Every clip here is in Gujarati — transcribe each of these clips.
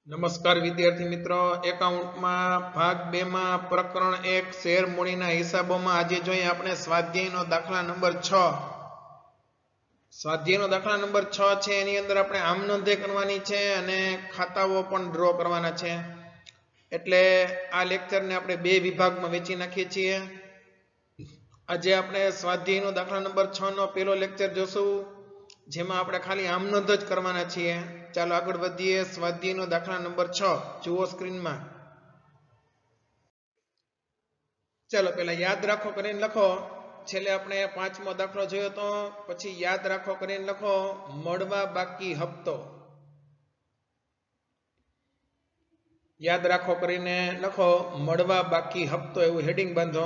नमस्कार विद्यार्थी मित्रों, एकाउंट में भाग 2 में प्रकरण 1 शेर मूડીના હિસાબોમાં આજે જોઈએ આપણે સ્વાધ્યાયનો દાખલા નંબર 6। સ્વાધ્યાયનો દાખલા નંબર 6 છે એની અંદર આપણે આમ નોંધે કરવાની છે અને ખાતાઓ પણ ડ્રો કરવાના છે। એટલે આ લેક્ચરને આપણે બે વિભાગમાં વહેંચી નાખીએ છીએ। આજે આપણે સ્વાધ્યાયનો દાખલા નંબર 6 નો પહેલો લેક્ચર જોશું, જેમાં આપણે ખાલી આમ નોંધ જ કરવાના છીએ। ચાલો આગળ વધીએ। સ્વાધ્યાયનો દાખલા નંબર 6 જુઓ સ્ક્રીનમાં। ચાલો પહેલા યાદ રાખો કરીને લખો। છેલ્લે આપણે પાંચમો દાખલો જોયો તો, પછી યાદ રાખો કરીને લખો મળવા બાકી હપ્તો। યાદ રાખો કરીને લખો મળવા બાકી હપ્તો, એવું હેડિંગ બાંધો।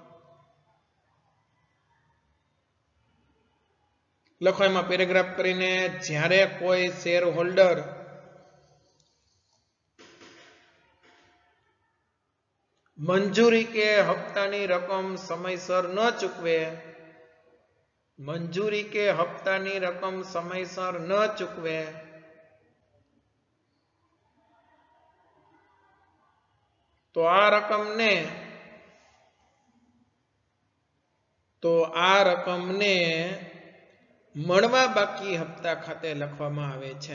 લખો એમાં પેરેગ્રાફ કરીને, જ્યારે કોઈ શેર હોલ્ડર મંજૂરી કે હપ્તાની રકમ સમયસર ન ચૂકવે, મંજૂરી કે હપ્તાની રકમ સમયસર ન ચૂકવે તો આ રકમને મળવા બાકી હપ્તા ખાતે લખવામાં આવે છે।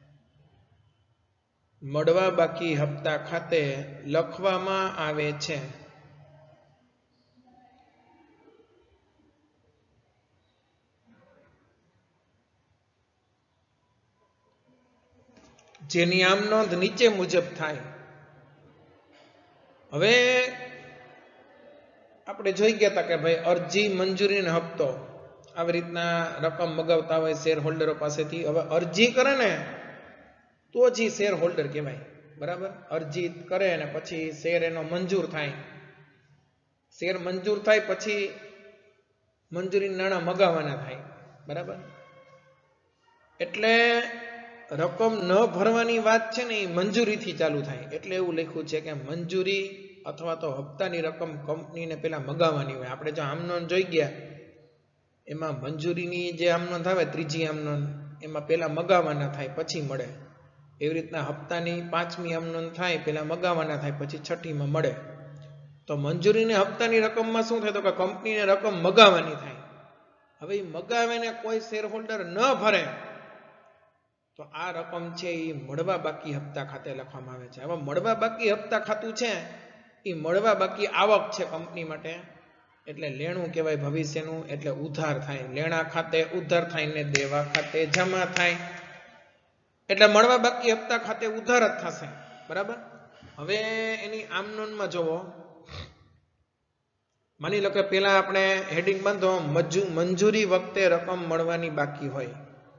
મળવા બાકી હપ્તા ખાતે લખવામાં આવે છે। જેની આમ નોંધ નીચે મુજબ થાય। હવે આપણે જોઈ ગયા હતા કે ભાઈ અરજી, મંજૂરી અને હપ્તો આવી રીતના રકમ મગાવતા હોય શેર હોલ્ડરો પાસેથી। હવે અરજી કરે ને તો જ શેર હોલ્ડર કહેવાય, બરાબર। અરજી કરે ને પછી શેર એનો મંજૂર થાય, શેર મંજૂર થાય પછી મંજૂરી નાણાં મગાવવાના થાય, બરાબર। એટલે રકમ ન ભરવાની વાત છે ને એ મંજૂરીથી ચાલુ થાય। એટલે એવું લખ્યું છે કે મંજૂરી અથવા તો હપ્તાની રકમ કંપનીને પેલા મગાવવાની હોય। આપણે જો આમનોંધ જોઈ ગયા, એમાં મંજૂરીની જે આમનોંધ આવે, ત્રીજી આમનોંધ, એમાં પેલા મગાવવાના થાય પછી મળે। એવી રીતના હપ્તાની પાંચમી આમનોંધ થાય, પેલા મગાવવાના થાય પછી છઠ્ઠીમાં મળે। તો મંજૂરીને હપ્તાની રકમમાં શું થાય તો કે કંપનીને રકમ મગાવવાની થાય। હવે એ મગાવેને કોઈ શેર હોલ્ડર ન ભરે તો આ રકમ છે એ મળવા બાકી હપ્તા ખાતે લખવામાં આવે છે। હવે મળવા બાકી હપ્તા ખાતું છે એ મળવા બાકી આવક છે કંપની માટે, એટલે લેણું કહેવાય ભવિષ્યનું, એટલે ઉધાર થાય। લેણા ખાતે ઉધાર થાય ને દેવા ખાતે જમા થાય, એટલે મળવા બાકી હપ્તા ખાતે ઉધાર જ થશે, બરાબર। હવે એની આમ નોંધમાં જોવો, માની લો કે પેલા આપણે હેડિંગ બાંધો મંજૂરી વખતે રકમ મળવાની બાકી હોય,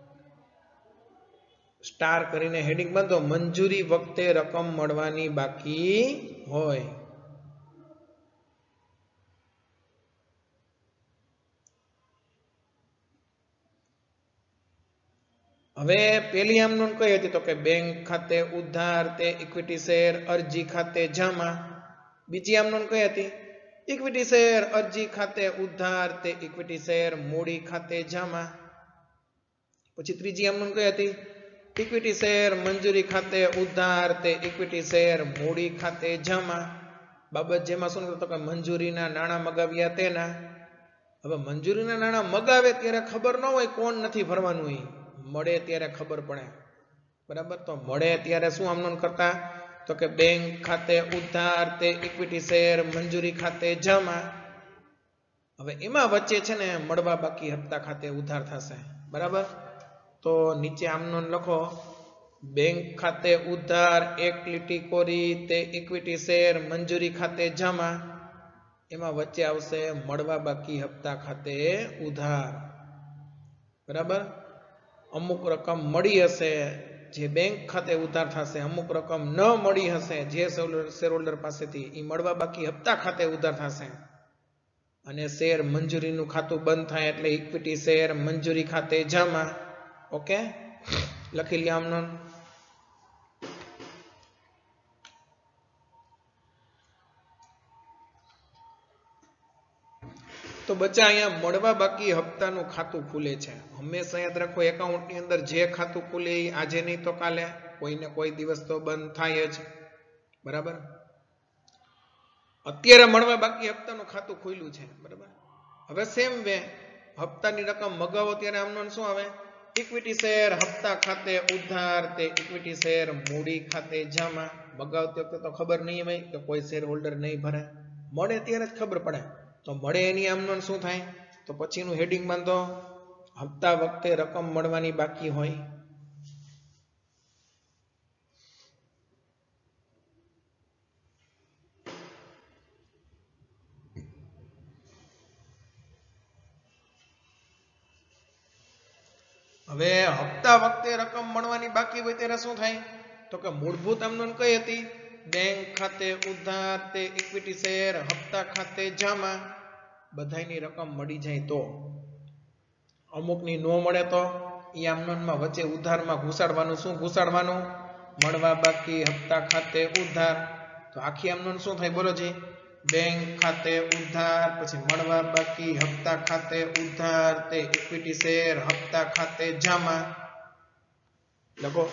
સ્ટાર કરીને હેડિંગ બાંધો મંજૂરી વખતે રકમ મળવાની બાકી હોય। હવે પેલી આમ નોંધ કઈ હતી તો કે બેંક ખાતે ઉધાર તે ઇક્વિટી શેર, અરજી ખાતે જમા। બીજી આમ નોંધ કઈ હતી? ઇક્વિટી શેર, અરજી ખાતે ઉધાર તે ઇક્વિટી શેર, મૂડી ખાતે જમા। પછી ત્રીજી આમ નોંધ કઈ હતી? ઇક્વિટી શેર, મંજૂરી ખાતે ઉધાર તે ઇક્વિટી શેર, મૂડી ખાતે જમા। બાબત જેમાં શું તો કે મંજૂરીના નાણાં મગાવ્યા તેના। હવે મંજૂરીના નાણાં મગાવે ત્યારે ખબર ન હોય કોણ નથી ભરવાનું, એ મળે ત્યારે ખબર પડે, બરાબર। તો મળે ત્યારે શું આમ નોંધ કરતા તો કે બેંક ખાતે ઉધાર તે ઇક્વિટી શેર, મંજૂરી ખાતે જમા। હવે એમાં વચ્ચે છે ને મળવા બાકી હપ્તા ખાતે ઉધાર થશે, બરાબર। તો નીચે આમ નોંધ લખો બેંક ખાતે ઉધાર એક લીટી કોરી તે ઇક્વિટી શેર, મંજૂરી ખાતે જમા। એમાં વચ્ચે આવશે મળવા બાકી હપ્તા ખાતે ઉધાર, બરાબર। અમુક રકમ મળી હશે જે બેંક ખાતે ઉધાર થશે, અમુક રકમ ન મળી હશે જે શેર હોલ્ડર પાસેથી, એ મળવા બાકી હપ્તા ખાતે ઉધાર થશે। અને શેર મંજૂરીનું ખાતું બંધ થાય એટલે ઇક્વિટી શેર, મંજૂરી ખાતે જમા। ઓકે, લખી લ્યો આમ નોંધ। તો બચ્ચા અહીંયા મળવા બાકી હપ્તાનું ખાતું ખુલે છે। હંમેશા યાદ રાખો એકાઉન્ટની અંદર જે ખાતું ખુલે એ આજે નહીં તો કાલે, કોઈને કોઈ દિવસ તો બંધ થાય જ, બરાબર. અત્યારે મળવા બાકી હપ્તાનું ખાતું ખુલ્લું છે, બરાબર. હવે સેમ વે હપ્તાની રકમ મગાવો ત્યારે આમનો શું આવે? ઇક્વિટી શેર હપ્તા ખાતે ઉધાર તે ઇક્વિટી શેર મૂડી ખાતે જમા. મગાવતી વખતે તો ખબર નહીં હોય કે કોઈ શેર હોલ્ડર નહીં ભરે, મળે ત્યારે જ ખબર પડે. તો મળે એની આમનો શું થાય? તો પછીનું હેડિંગ બાંધો, હપ્તા વખતે રકમ મળવાની બાકી હોય. હવે હપ્તા વખતે રકમ મળવાની બાકી હોય ત્યારે શું થાય? તો કે મૂળભૂત આમનો કઈ હતી? બેંક ખાતે ઉધાર તે ઇક્વિટી શેર હપ્તા ખાતે જમા. બધાની રકમ મળી જાય તો, અમુકની નો મળે તો એ આમનોનમાં વચ્ચે ઉધારમાં ઘુસાડવાનું. શું ઘુસાડવાનું? મળવા બાકી હપ્તા ખાતે ઉધાર. તો આખી આમનોન શું થાય બોલો જી? બેંક ખાતે ઉધાર, પછી મળવા બાકી હપ્તા ખાતે ઉધાર તે ઇક્વિટી શેર હપ્તા ખાતે જમા. લખો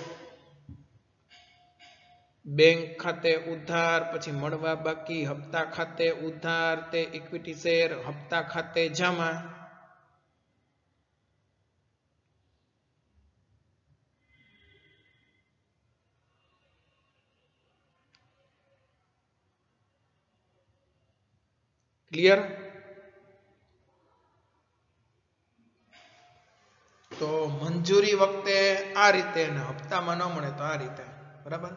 બેંક ખાતે ઉધાર, પછી મળવા બાકી હપ્તા ખાતે ઉધાર તે ઇક્વિટી શેર હપ્તા ખાતે જમા. ક્લિયર? તો મંજૂરી વખતે આ રીતે ને હપ્તામાં ન મળે તો આ રીતે, બરાબર.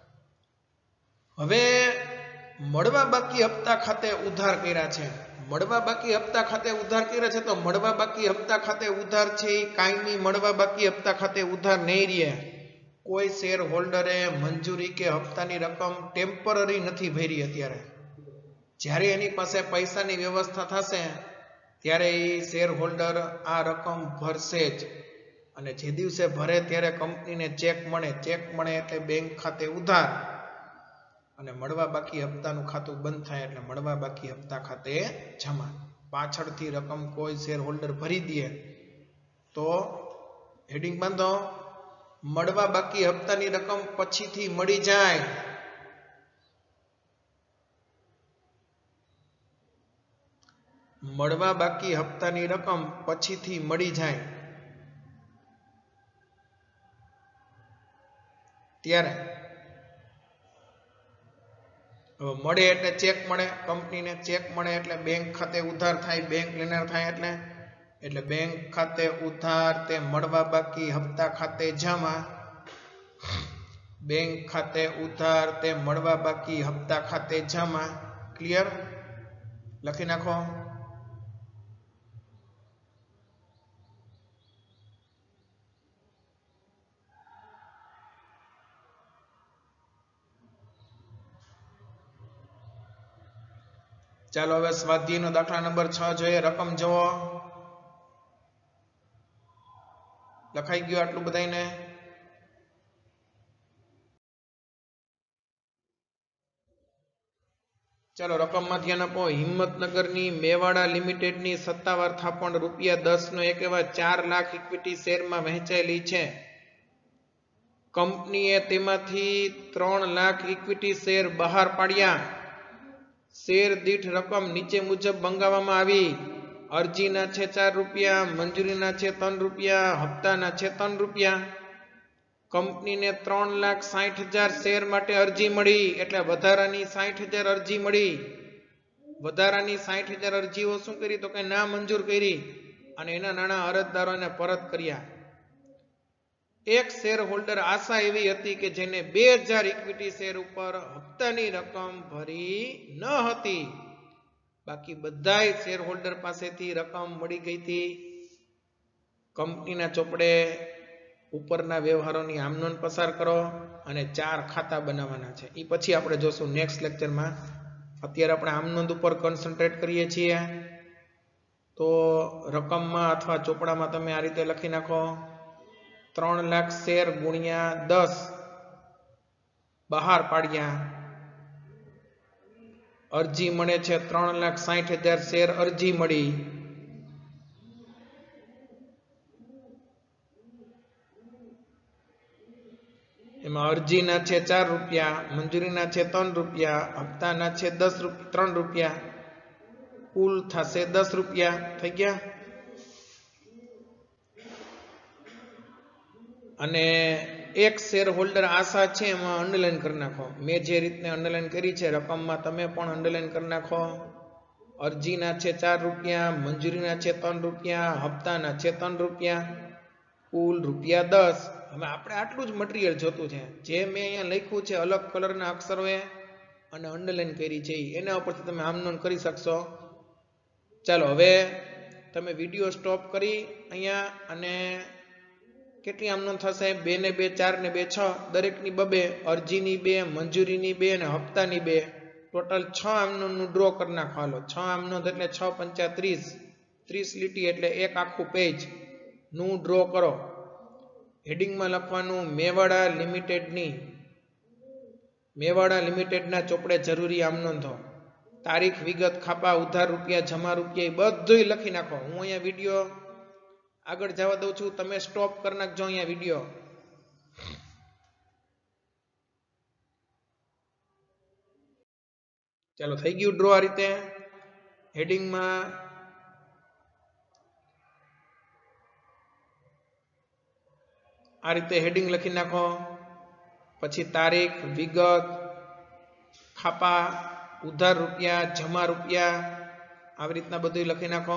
હવે મળવા બાકી હપ્તા ખાતે ઉધાર કર્યા છે. મળવા બાકી હપ્તા ખાતે ઉધાર કર્યા છે તો મળવા બાકી હપ્તા ખાતે ઉધાર છે એ કાયમી મળવા બાકી હપ્તા ખાતે ઉધાર નહીં રહે. કોઈ શેર હોલ્ડરે મંજૂરી કે હપ્તાની રકમ ટેમ્પરરી નથી ભરી. અત્યારે જ્યારે એની પાસે પૈસાની વ્યવસ્થા થશે ત્યારે એ શેર હોલ્ડર આ રકમ ભરશે જ. અને જે દિવસે ભરે ત્યારે કંપનીને ચેક મળે. ચેક મળે એટલે બેંક ખાતે ઉધાર, અને મળવા બાકી હપ્તાનું ખાતું બંધ થાય એટલે મળવા બાકી હપ્તા ખાતે જમા. પાછળથી રકમ કોઈ શેર હોલ્ડર ભરી દે તો હેડિંગ બાંધો, મળવા બાકી હપ્તાની રકમ પછીથી મળી જાય. મળવા બાકી હપ્તાની રકમ પછીથી મળી જાય ત્યારે મળે એટલે ચેક મળે. કંપનીને ચેક મળે એટલે બેંક ખાતે ઉધાર થાય. બેંક લેનાર થાય એટલે બેંક ખાતે ઉધાર તે મળવા બાકી હપ્તા ખાતે જમા. બેંક ખાતે ઉધાર તે મળવા બાકી હપ્તા ખાતે જમા. ક્લિયર? લખી નાખો. ચાલો હવે સ્વાધ્યાયનો દાખલા નંબર 6 જોઈએ. રકમ જુઓ. લખાઈ ગયું આટલું બધાને? ચાલો રકમમાં ધ્યાન આપો. હિંમતનગરની મેવાડા લિમિટેડની સત્તાવાર થાપણ ₹10 નો એક એવા 4 લાખ ઇક્વિટી શેરમાં વહેંચાયેલી છે. કંપનીએ તેમાંથી 3 લાખ ઇક્વિટી શેર બહાર પાડ્યા. શેર દીઠ રકમ નીચે મુજબ મંગાવવામાં આવી. અરજીના છે ₹4, મંજૂરીના છે ₹3, હપ્તાના છે ₹3. કંપનીને 3,60,000 શેર માટે અરજી મળી, એટલે વધારાની 60,000 અરજી મળી. વધારાની 60,000 અરજીઓ શું કરી? તો કે ના મંજૂર કરી અને એના નાણાં અરજદારોને પરત કર્યા. એક શેર હોલ્ડર આશા એવી હતી કે જેને 2000 ઇક્વિટી શેર ઉપર હપ્તાની રકમ ભરી ન હતી. બાકી બધાય શેર હોલ્ડર પાસેથી રકમ મળી ગઈ હતી. કંપનીના ચોપડે ઉપરના વ્યવહારોની આમનોંધ પસાર કરો અને 4 ખાતા બનાવવાના છે. એ પછી આપણે જોશું નેક્સ્ટ લેક્ચરમાં. અત્યારે આપણે આમનોંધ ઉપર કોન્સન્ટ્રેટ કરીએ છીએ. તો રકમમાં અથવા ચોપડામાં તમે આ રીતે લખી નાખો, 3 લાખ શેર ગુણ્યા 10 બહાર પાડ્યા. અરજી મળે છે 3,60,000 શેર અરજી મળી. એમાં અરજીના છે 4 રૂપિયા, મંજૂરીના છે 3 રૂપિયા, હપ્તાના છે 3 રૂપિયા, કુલ થશે 10 રૂપિયા. થઈ ગયા. અને એક શેર હોલ્ડર આશા છે એમાં અંડરલાઈન કરી નાખો. મેં જે રીતને અંડરલાઈન કરી છે રકમમાં તમે પણ અંડરલાઈન કરી નાખો. અરજીના છે 4 રૂપિયા, મંજૂરીના છે 3 રૂપિયા, હપ્તાના છે 3 રૂપિયા, કુલ રૂપિયા 10. હવે આપણે આટલું જ મટીરિયલ જોતું છે. જે મેં અહીંયા લખ્યું છે અલગ કલરના અક્ષરોએ અને અંડરલાઈન કરી છે એના ઉપરથી તમે આમનોન કરી શકશો. ચાલો હવે તમે વિડીયો સ્ટોપ કરી અહીંયા અને કેટલી આમનોન થશે? 2 ને 2 4 ને 2 6, દરેકની 2, અરજીની 2, મંજૂરીની 2 અને હપ્તાની 2, ટોટલ 6 આમનોનનું ડ્રો કરી નાખો. હાલો 6 આમનોન એટલે 6 પંચા 30, 30 લીટી એટલે એક આખું પેજ નું ડ્રો કરો. હેડિંગમાં લખવાનું મેવાડા લિમિટેડના ચોપડે જરૂરી આમનોન થો. તારીખ, વિગત, ખાપા, ઉધાર રૂપિયા, જમા રૂપિયા બધું લખી નાખો. હું અહીંયા વિડીયો આગળ જવા દઉં છું, તમે સ્ટોપ કરી નાખજો અહીંયા વિડીયો. ચાલો થઈ ગયું ડ્રો. આ રીતે હેડિંગમાં આ રીતે હેડિંગ લખી નાખો. પછી તારીખ, વિગત, ખાપા, ઉધાર રૂપિયા, જમા રૂપિયા આવી રીતના બધું લખી નાખો.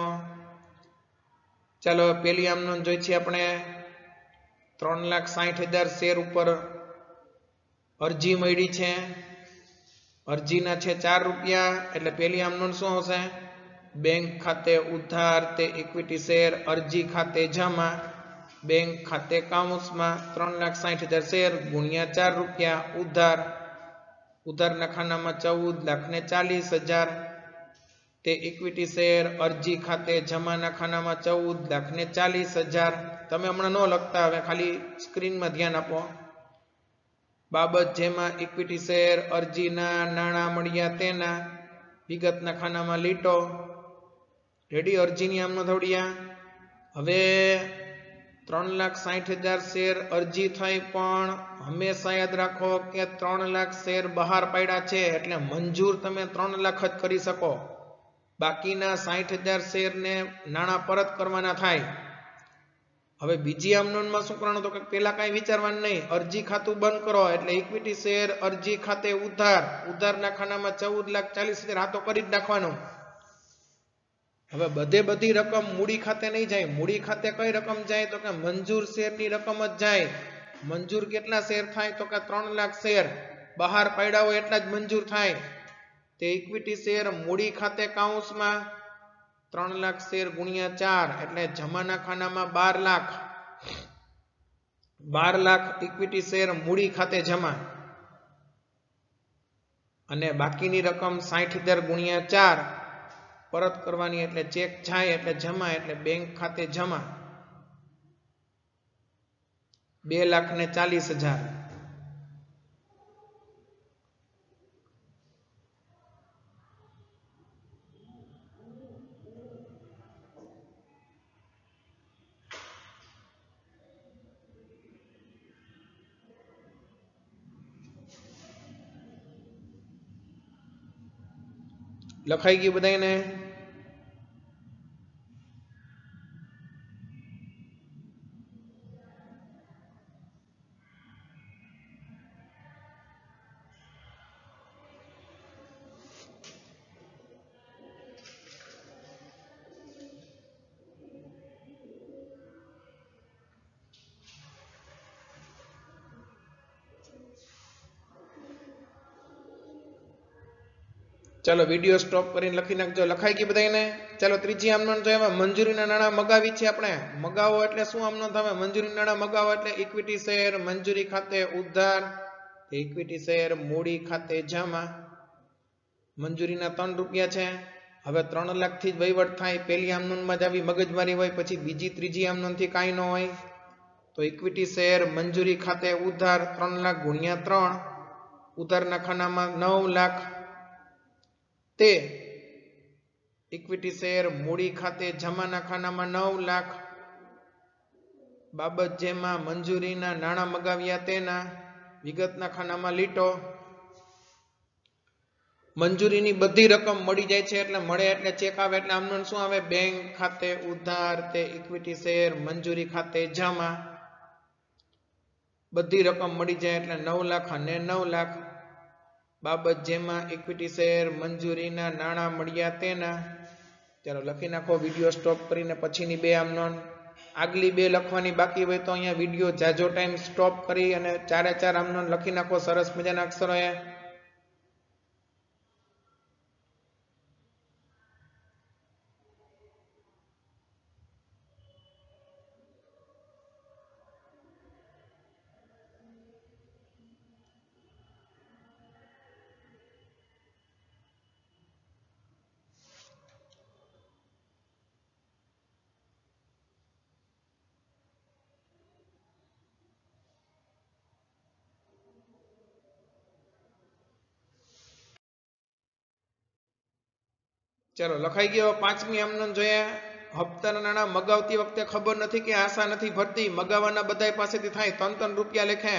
ચાલો પેલી આમનોન જોઈ છે આપણે 3,60,000 શેર ઉપર અરજી મળી છે. અરજીના છે 4 રૂપિયા એટલે પેલી આમનોન શું હશે? બેંક ખાતે ઉધાર તે ઇક્વિટી શેર, અરજી ખાતે જમા, બેંક ખાતે કાઉન્સમાં 3,60,000 શેર ગુણ્યા 4 રૂપિયા ઉધાર. ઉધારના ખાનામાં 14,40,000 તે ઇક્વિટી શેર, અરજી ખાતે જમાના ખાનામાં 14,40,000. તમે હમણાં ન લખતા, હવે ખાલી સ્ક્રીનમાં ધ્યાન આપો. બાબત જેમાં ઇક્વિટી શેર, અરજીના નાણાં મળ્યા તેના, વિગતના ખાનામાં લીટો. રેડી? અરજીની આમનો થોડિયા. હવે 3,60,000 શેર અરજી થઈ, પણ હંમેશા યાદ રાખો કે 3 લાખ શેર બહાર પાડ્યા છે એટલે મંજૂર તમે 3 લાખ જ કરી શકો. બાકીના 60,000 શેરને નાણાં પરત કરવાના થાય. હવે બીજી આમનોનમાં શું કરવાનું? તો કે પેલા કાંઈ વિચારવાનું નહીં, અરજી ખાતું બંધ કરો એટલે ઇક્વિટી શેર, અરજી ખાતે ઉધાર, ઉધારના ખાનામાં 14,40,000 હાથો કરી જ નાખવાનું. હવે બધી રકમ મૂડી ખાતે નહીં જાય. મૂડી ખાતે કઈ રકમ જાય? તો કે મંજૂર શેરની રકમ જ જાય. મંજૂર કેટલા શેર થાય? તો કે 3 લાખ શેર બહાર પાડ્યા હોય એટલા જ મંજૂર થાય. તે ઇક્વિટી શેર મૂડી ખાતે કાઉન્સમાં 3 લાખ શેર ગુણ્યા 4 એટલે જમાના ખાનામાં 12 લાખ. 12 લાખ ઇક્વિટી શેર મૂડી ખાતે જમા અને બાકીની રકમ 60,000 ગુણ્યા 4 પરત કરવાની એટલે ચેક જાય એટલે જમા એટલે બેંક ખાતે જમા 2,40,000. લખાઈ ગયું બધાને? ચાલો વિડીયો સ્ટોપ કરીને લખી નાખજો. લખાઈ ગઈ બધાને? ચાલો ત્રીજી આમનોન જોઈએ. મંજૂરીના નાણાં મગાવી છે આપણે. મગાવો એટલે શું આમનોન થાય? મંજૂરી નાણાં મગાવો એટલે ઇક્વિટી શેર, મંજૂરી ખાતે ઉધાર, ઇક્વિટી શેર મૂડી ખાતે જમા. મંજૂરીના 3 રૂપિયા છે. હવે 3 લાખ થી જ વહીવટ થાય. પેલી આમનોનમાં જ આવી મગજમારી હોય, પછી બીજી ત્રીજી આમનોન થી કાંઈ ન હોય. તો ઇક્વિટી શેર મંજૂરી ખાતે ઉધાર 3 લાખ ગુણ્યા 3, ઉધારના ખાનામાં 9 લાખ તે ઇક્વિટી શેર મૂડી ખાતે જમાના ખાનામાં 9 લાખ. બાબત જેમાં મંજૂરીના નાણાં મગાવ્યા તેના, વિગતના ખાનામાં લીટો. મંજૂરીની બધી રકમ મળી જાય છે એટલે મળે એટલે ચેક આવે એટલે આમનું શું આવે? બેંક ખાતે ઉધાર તે ઇક્વિટી શેર મંજૂરી ખાતે જમા. બધી રકમ મળી જાય એટલે 9 લાખ અને 9 લાખ. બાબત જેમાં ઇક્વિટી શેર મંજૂરીના નાણાં મળ્યા તેના. ચાલો લખી નાખો વિડીયો સ્ટોપ કરીને પછીની બે આમનો. આગલી બે લખવાની બાકી હોય તો અહીંયા વિડીયો જાજો ટાઈમ સ્ટોપ કરી અને 4 આમનો લખી નાખો સરસ મજાના અક્ષરોએ. ચલો લખાઈ ગયો. પાંચમી આમનો જોઈએ. હપ્તાના નાણાં મગાવતી વખતે ખબર નથી કે આશા નથી ભરતી. મગાવવાના બધા પાસેથી થાય 3 રૂપિયા લેખે.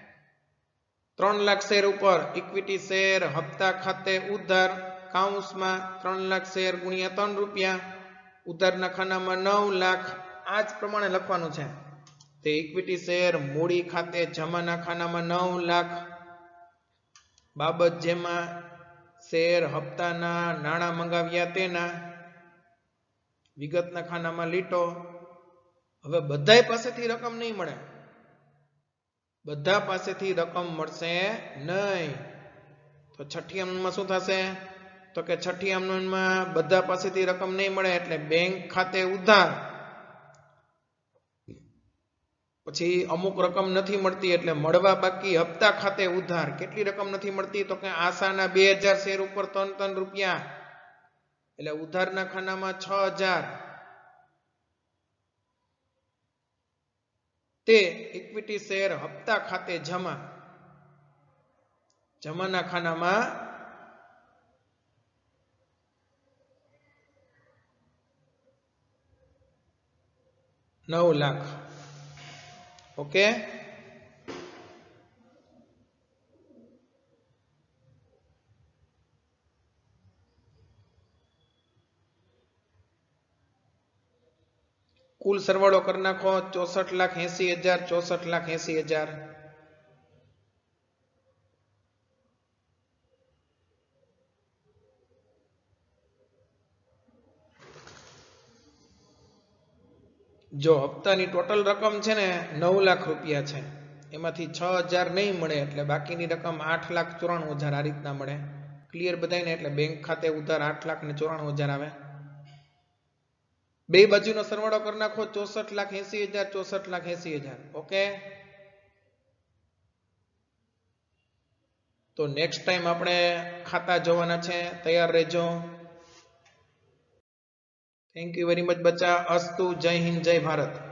3 લાખ શેર ઉપર ઇક્વિટી શેર હપ્તા ખાતે ઉધાર કાઉન્સમાં 3 લાખ શેર ગુણ્યા 3 રૂપિયા. ઉધારના ખાનામાં 9 લાખ. આ જ પ્રમાણે લખવાનું છે. તે ઇક્વિટી શેર મૂડી ખાતે જમાના ખાનામાં 9 લાખ. બાબત જેમાં શેર હપ્તાના નાણાં મંગાવ્યા તેના. વિગતના ખાનામાં લીટો. હવે બધાય પાસેથી રકમ નહીં મળે. બધા પાસેથી રકમ મળશે નહીં. તો છઠ્ઠી આમનોનમાં શું થશે? તો કે છઠ્ઠી આમનોનમાં બધા પાસેથી રકમ નહીં મળે એટલે બેંક ખાતે ઉધાર. પછી અમુક રકમ નથી મળતી એટલે મળવા બાકી હપ્તા ખાતે ઉધાર. કેટલી રકમ નથી મળતી? તો કે આશાના 2000 શેર ઉપર 3 રૂપિયા એટલે ઉધારના ખાનામાં 6000. તે ઇક્વિટી શેર હપ્તા ખાતે જમા. જમાના ખાનામાં 9 લાખ. ઓકે. કુલ સરવાળો કરી નાખો. 64,80,000 64,80,000. જો હપ્તાની ટોટલ રકમ છે ને 9 લાખ રૂપિયા છે. એમાંથી 6000 નહીં મળે એટલે બાકીની રકમ 8,94,000 આ રીતના મળે. ક્લિયર બધાને? એટલે બેંક ખાતે ઉધાર 8,94,000 આવે. બે બાજુનો સરવાળો કરી નાખો. 64,80,000 64,80,000. ઓકે. તો નેક્સ્ટ ટાઈમ આપણે ખાતા જોવાના છે. તૈયાર રહેજો. થેન્ક યુ વેરી મચ બચ્ચા. અસ્તુ. જય હિન્દ, જય ભારત.